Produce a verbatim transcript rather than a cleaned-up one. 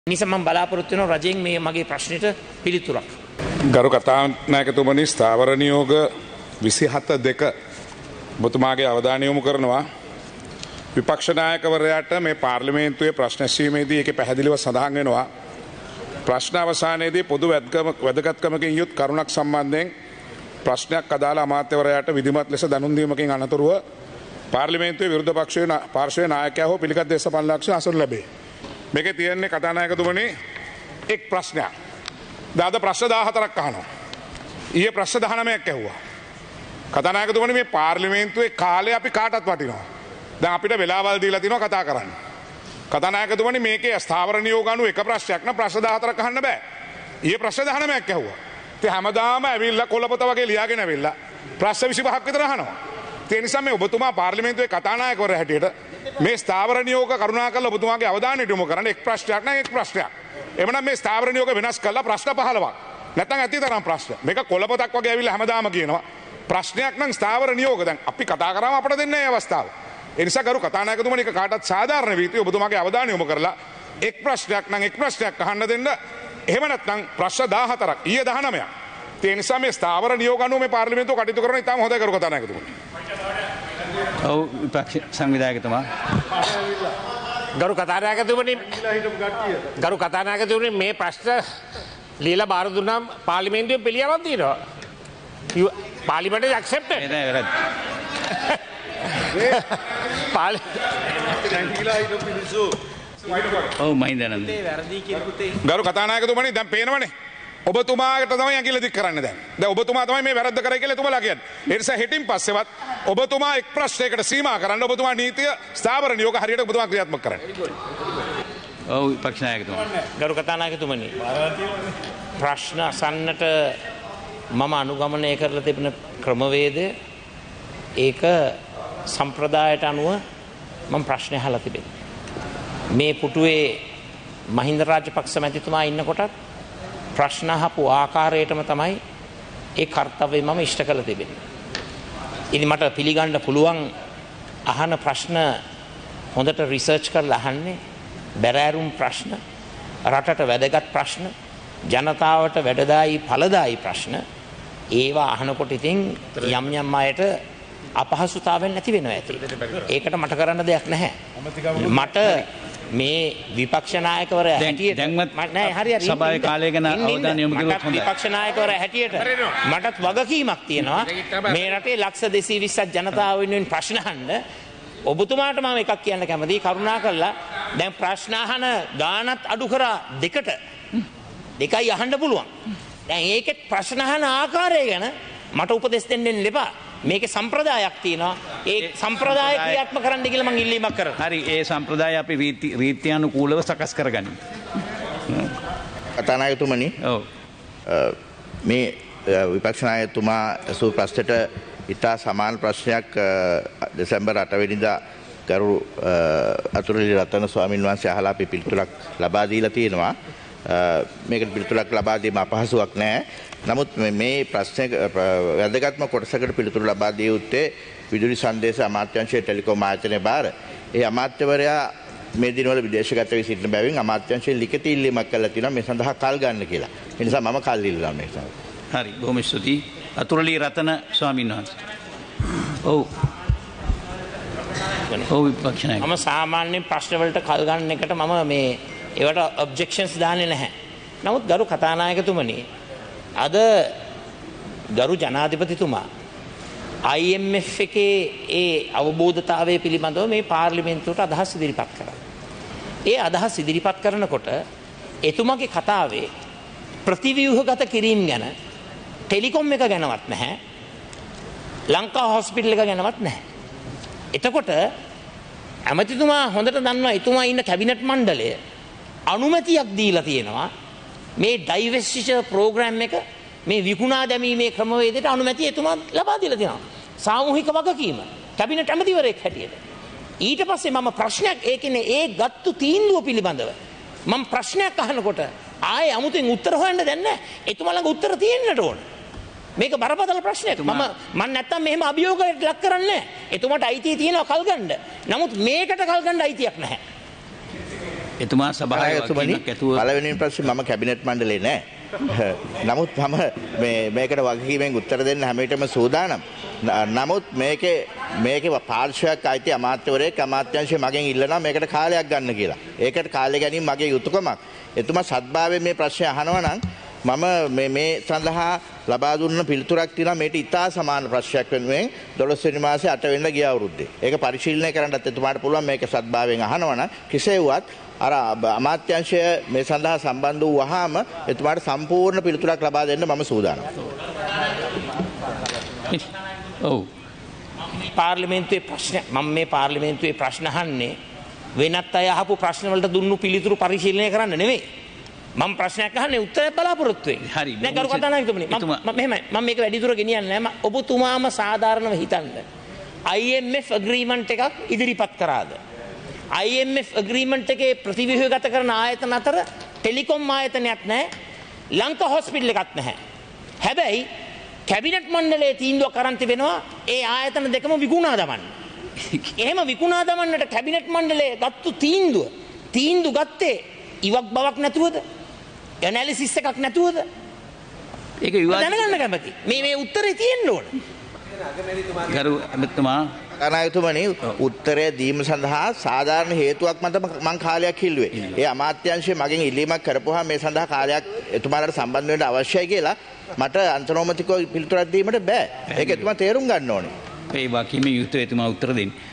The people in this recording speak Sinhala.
නිසා මම බලාපොරොත්තු වෙනවා රජයෙන් මේ මගේ ප්‍රශ්නෙට පිළිතුරක්. ගරු කතානායකතුමනි ස්ථාවර නියෝග විසිහත දෙක ඔබතුමාගේ අවධානය යොමු කරනවා. විපක්ෂ නායකවරයාට මේ පාර්ලිමේන්තුවේ ප්‍රශ්න ඇසීමේදී ඒකේ පැහැදිලිව සඳහන් වෙනවා ප්‍රශ්න අවසානයේදී පොදු වැදගත්කමකින් යුත් කරුණක් සම්බන්ධයෙන් ප්‍රශ්නයක් අදාළ අමාත්‍යවරයාට විධිමත් ලෙස දැනුම් දීමකින් අනතුරුව පාර්ලිමේන්තුවේ විරුද්ධ පක්ෂයේ පාර්ශ්වයේ නායකයා හෝ පිළිගත් දේශපාලනඥයෙකු අසුන් ලැබේ. මේකේ තියෙන්නේ කතානායකතුමනි එක් ප්‍රශ්නයක්. දාද ප්‍රශ්න දාහතරක් අහනවා. ඊයේ ප්‍රශ්න දහනවයක් ඇහුවා. කතානායකතුමනි මේ පාර්ලිමේන්තුවේ කාලය අපි කාටත් වටිනවා. දැන් අපිට වෙලාවල් දීලා තිනවා කතා කරන්න. කතානායකතුමනි මේකේ ස්ථාවර නියෝග අනුව එක ප්‍රශ්නයක් නම් ප්‍රශ්න දාහතරක් අහන්න බෑ. ඊයේ ප්‍රශ්න දහනවයක් ඇහුවා. ඉතින් හැමදාම ඇවිල්ලා කොළපොත වගේ ලියාගෙන ඇවිල්ලා ප්‍රශ්න විසිපහක් විතර අහනවා. ඒ නිසා මේ ඔබතුමා පාර්ලිමේන්තුවේ කතානායකවරයා හැටියට මේ ස්ථාවර නියෝග කරුණාකරලා ඔබතුමාගේ අවධානයට යොමු කරන්න. එක් ප්‍රශ්නයක් නම් එක් ප්‍රශ්නයක්. එමනම් මේ ස්ථාවර නියෝග වෙනස් කළා ප්‍රශ්න පහළොවක්. නැත්නම් ඇති තරම් ප්‍රශ්න. මේක කොළපොතක් වගේ ඇවිල්ලා හැමදාම කියනවා. ප්‍රශ්නයක් නම් ස්ථාවර නියෝග. දැන් අපි කතා කරාම අපිට දෙන්නේ නැහැ අවස්ථාව. ඒ නිසා ගරු කතානායකතුමනි එක කාටත් සාධාරණ වීති ඔබතුමාගේ අවධානය යොමු කරලා එක් ප්‍රශ්නයක් නම් එක් ප්‍රශ්නයක් අහන්න දෙන්න. එහෙම නැත්නම් ප්‍රශ්න දාහතරක් ඊයේ දහනවයක්. ඒ නිසා මේ ස්ථාවර නියෝග අනුව මේ පාර්ලිමේන්තුව කටයුතු කරන ඉතාම හොඳයි ගරු කතානායකතුමනි. ඔව් විපක්ෂ සංවිධායකතුමා. ගරු කතානායකතුමනි ගරු කතානායකතුමනි මේ ප්‍රශ්න লীලා බාර දුන්නාම පාර්ලිමේන්තුවේ පිළියමක් තියෙනවා. පාර්ලිමේන්තුව ඇක්සෙප්ටඩ්. නෑ වැරද්ද. ඔව් මහින්දානන්ද. ගරු කතානායකතුමනි දැන් පේනවනේ. ඔබතුමාට තමයි ඇඟිල්ල දික් කරන්න දැන්. දැන් ඔබතුමා තමයි මේ වැරද්ද කරයි කියලා එතුමාලා කියන්නේ. ඒ නිසා හෙටින් පස්සෙවත් ඔබතුමා එක් ප්‍රශ්නයකට සීමා කරන්න ඔබතුමා නීතිය ස්ථාවර නියෝග හරියට ඔබතුමා ක්‍රියාත්මක කරන්න. ඔව් විපක්ෂ නායකතුමා. ගරු කතානායකතුමනි ප්‍රශ්න අසන්නට මම අනුගමනය කරලා තිබෙන ක්‍රමවේදය ඒක සම්ප්‍රදායට අනුව මම ප්‍රශ්න අහලා තිබෙනවා. මේ පුටුවේ මහින්ද රාජපක්ෂ මැතිතුමා ඉන්නකොටත් ප්‍රශ්න අහපු ආකාරයටම තමයි ඒ කාර්යය මම ඉෂ්ට කළ තිබෙන්නේ. ඉතින් මට පිළිගන්න පුළුවන් අහන ප්‍රශ්න හොඳට රිසර්ච් කරලා අහන්නේ බැරෑරුම් ප්‍රශ්න, රටට වැදගත් ප්‍රශ්න, ජනතාවට වැඩදායි ඵලදායි ප්‍රශ්න. ඒවා අහනකොට ඉතින් යම් යම් අයට අපහසුතාවයක් නැති වෙනවා ඇති. ඒකට මට කරන්න දෙයක් නැහැ. මට මේ විපක්ෂ නායකවරයා හැටියට නෑ හරි හරි සභාවේ කාලය ගැන අවධානය යොමු කළොත් හොඳයි. විපක්ෂ නායකවරයා හැටියට මටත් වගකීමක් තියෙනවා මේ රටේ ලක්ෂ දෙසීය විස්සක් ජනතාව වෙනුවෙන් ප්‍රශ්න අහන්න. ඔබතුමාට මම එකක් කියන්න කැමතියි කරුණාකරලා දැන් ප්‍රශ්න අහන ගානත් අඩු කරා දෙකට දෙකයි අහන්න පුළුවන්. දැන් ඒකෙත් ප්‍රශ්න අහන ආකාරය ගැන මට උපදෙස් දෙන්න එපා. මේකේ සම්ප්‍රදායක් තියෙනවා. ඒ සම්ප්‍රදාය ක්‍රියාත්මක කරන්න කියලා මම ඉල්ලීමක් කරනවා. හරි ඒ සම්ප්‍රදාය අපි රීති රීත්‍යානුකූලව සකස් කරගනිමු. කතානායකතුමනි. ඔව්. මේ විපක්ෂ නායකතුමා අසූ ප්‍රශ්නයට ඉතා සමාන ප්‍රශ්නයක් දෙසැම්බර් අට වෙනිදා ගරු අතුරුලි රතන ස්වාමීන් වහන්සේ අහලා අපි පිළිතුරක් ලබා දීලා තියෙනවා. මේකට පිළිතුරක් ලබා දීම අපහසුයක් නැහැ. නමුත් මේ ප්‍රශ්න වැදගත්ම කොටසකට පිළිතුරු ලබා දිය යුත්තේ විදුලි සංදේශ අමාත්‍යාංශයේ ටෙලිකොම් ආයතනයේ බාර. ඒ අමාත්‍යවරයා මේ දිනවල විදේශගත වී සිටින බැවින් අමාත්‍යාංශයෙන් ලිඛිත ඉල්ලීමක් කළා තියෙනවා මේ සඳහා කල් ගන්න කියලා. ඒ නිසා මම කල් ඉල්ලනවා මේ සඳහා. හරි බොහොම ස්තුතියි. අතුරුලි රතන ස්වාමීන් වහන්සේ. ඔව්. ඔව් විපක්ෂ නායක. මම සාමාන්‍යයෙන් ප්‍රශ්න වලට කල් ගන්න එකට මම මේ ඒවට ඔබ්ජෙක්ෂන්ස් දාන්නේ නැහැ. නමුත් ගරු කතානායකතුමනි අද ගරු ජනාධිපතිතුමා I M F එකේ ඒ අවබෝධතාවය පිළිබඳව මේ පාර්ලිමේන්තුවට අදහස් ඉදිරිපත් කරා. ඒ අදහස් ඉදිරිපත් කරනකොට එතුමාගේ කතාවේ ප්‍රතිව්‍යුහගත කිරීම ගැන ටෙලිකොම් එක ගැනවත් නැහැ. ලංකා හොස්පිටල් එක ගැනවත් නැහැ. එතකොට ඇමතිතුමා හොඳට දන්නවා එතුමා ඉන්න කැබිනට් මණ්ඩලය අනුමැතියක් දීලා තියෙනවා මේ ඩයිවෙස්ටිචර් ප්‍රෝග්‍රෑම් එක මේ විකුණා දැමීමේ ක්‍රමවේදයට අනුමැතිය එතුමා ලබා දීලා තියෙනවා. සාමූහික වගකීම කැබිනට් ඇමතිවරයෙක් හැටියට. ඊට පස්සේ මම ප්‍රශ්නයක් ඒ කියන්නේ ඒ ගත්තු තීන්දුව පිළිබඳව මම ප්‍රශ්නයක් අහනකොට ආයේ 아무තෙන් උත්තර හොයන්න දැන් නැහැ. එතුමා ළඟ උත්තර තියෙන්නට ඕන. මේක බරපතල ප්‍රශ්නයක්. මම මම නැත්තම් මෙහෙම අභියෝගයකට ලක් කරන්නේ නැහැ. එතුමාට අයිතිය තියෙනවා කල් ගන්න. නමුත් මේකට කල් ගන්න අයිතියක් නැහැ. එතුමා සභාවේ සභාපතිතුමනි වගකීමක් ඇතුව පළවෙනි ප්‍රශ්නේ මම කැබිනට් මණ්ඩලේ නෑ. නමුත් මම මේ මේකට වගකීමෙන් උත්තර දෙන්න හැම විටම සූදානම්. නමුත් මේකේ මේකේ පාර්ශ්වයක් අයිති අමාත්‍යවරයෙක් අමාත්‍යාංශය මගෙන් ඉල්ලනවා මේකට කාලයක් ගන්න කියලා. ඒකට කාලය ගැනීම මගේ යුතුයකමක්. එතුමා සත්භාවයෙන් මේ ප්‍රශ්නේ අහනවා නම් මම මේ මේ සඳහා ලබා දුන්න පිළිතුරක් තියෙනවා මේට ඉතා සමාන ප්‍රශ්නයක් වෙනුවෙන් දොළොස් වෙනි මාසේ අට වෙනිදා ගිය අවුරුද්දේ. ඒක පරිශීලනය කරන්නත් එතුමාට පුළුවන් මේක සත්භාවයෙන් අහනවා නම් කෙසේ වුවත් අර අමාත්‍යාංශය මේ සඳහා සම්බන්ධ වූ වහාම එතුමාට සම්පූර්ණ පිළිතුරක් ලබා දෙන්න මම සූදානම්. ඔව් පාර්ලිමේන්තුවේ ප්‍රශ්න මම මේ පාර්ලිමේන්තුවේ ප්‍රශ්න අහන්නේ වෙනත් අය අහපු ප්‍රශ්න වලට දුන්නු පිළිතුරු පරිශීලනය කරන්න නෙවෙයි. මම ප්‍රශ්නයක් අහන්නේ උත්තරයක් බලාපොරොත්තු වෙන්නේ. හරි. නෑ ගරු කතානායකතුමනි මම මෙහෙමයි මම මේක වැඩි දුර ගෙනියන්නේ නෑ. ඔබතුමාම සාධාරණව හිතන්න. I M F agreement එකක් ඉදිරිපත් කරාද? I M F agreement එකේ ප්‍රතිව්‍යුහගත කරන ආයතන අතර ටෙලිකොම් ආයතනයක් නැහැ. ලංකා හොස්පිටල් එකක් නැහැ. හැබැයි කැබිනට් මණ්ඩලයේ තීන්දුවක් කරන් තිබෙනවා ඒ ආයතන දෙකම විකුණා දමන්න. එහෙම විකුණා දමන්නට කැබිනට් මණ්ඩලයේ ගත්තු තීන්දුව තීන්දුව ගත්තේ ඉවක් බවක් නැතුවද? ඇනලිසිස් එකක් නැතුවද? ඒක විවාද දැනගන්න කැමති. මේ මේ උත්තරේ තියෙන්න ඕන. ගරු ඇමතුමා කතානායකතුමනි උත්තරය දීම සඳහා සාධාරණ හේතුවක් මත මං කාලයක් ඉල්ලුවේ. ඒ අමාත්‍යාංශය මගෙන් ඉල්ලීමක් කරපුවා මේ සඳහා කාලයක් එතුමාලට සම්බන්ධ වෙන්න අවශ්‍යයි කියලා මට අන්තර්නෝමතිකව පිළිතුරක් දීමට බෑ. ඒක එතුමා තේරුම් ගන්න ඕනේ. ඒ වගකීමේ යුතුව එතුමා උත්තර දෙන්න.